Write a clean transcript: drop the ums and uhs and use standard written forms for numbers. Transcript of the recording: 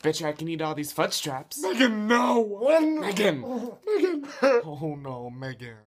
Bet you I can eat all these fudge straps. Megan, no! Megan! Megan! Oh no, Megan.